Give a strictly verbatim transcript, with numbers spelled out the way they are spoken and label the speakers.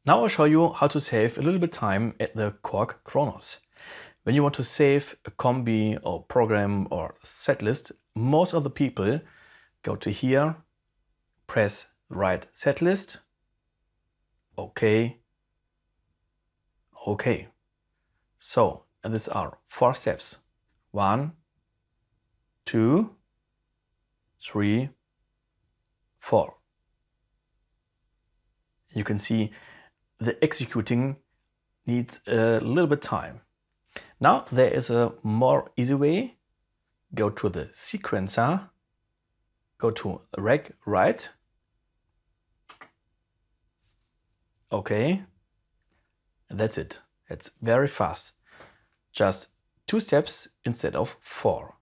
Speaker 1: Now I'll show you how to save a little bit time at the Korg Kronos. When you want to save a Combi or program or setlist, most of the people go to here, press write setlist, OK, OK. So, and these are four steps. One, two, three, four. You can see the executing needs a little bit time. Now there is a more easy way. Go to the sequencer, go to rec write. Okay, and that's it. It's very fast. Just two steps instead of four.